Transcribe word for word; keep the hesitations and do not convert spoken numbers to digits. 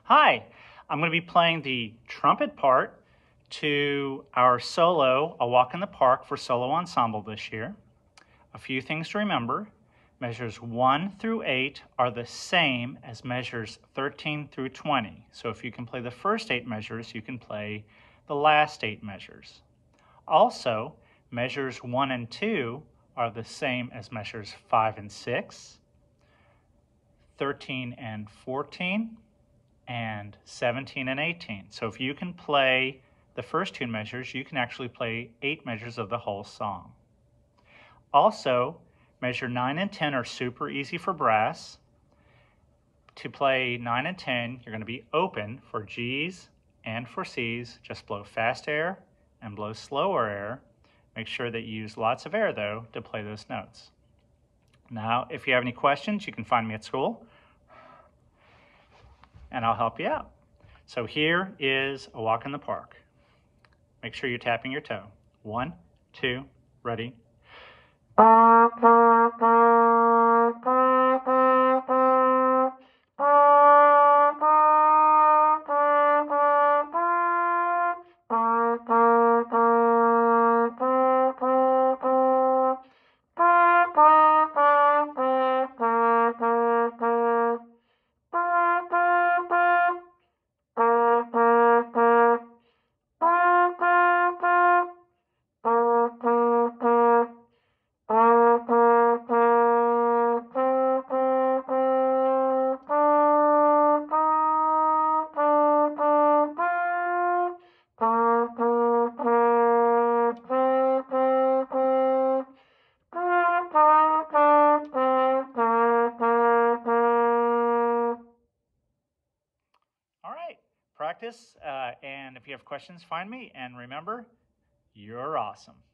Hi, I'm going to be playing the trumpet part to our solo, A Walk in the Park for Solo Ensemble this year. A few things to remember. Measures one through eight are the same as measures thirteen through twenty. So if you can play the first eight measures, you can play the last eight measures. Also, measures one and two are the same as measures five and six, thirteen and fourteen, and seventeen and eighteen. So if you can play the first two measures, you can actually play eight measures of the whole song. Also, measure nine and ten are super easy for brass. To play nine and ten, you're going to be open for G's and for C's. Just blow fast air and blow slower air. Make sure that you use lots of air, though, to play those notes. Now, if you have any questions, you can find me at school, and I'll help you out. So here is A Walk in the Park. Make sure you're tapping your toe. One, two, ready. All right, practice, uh, and if you have questions, find me, and remember, you're awesome.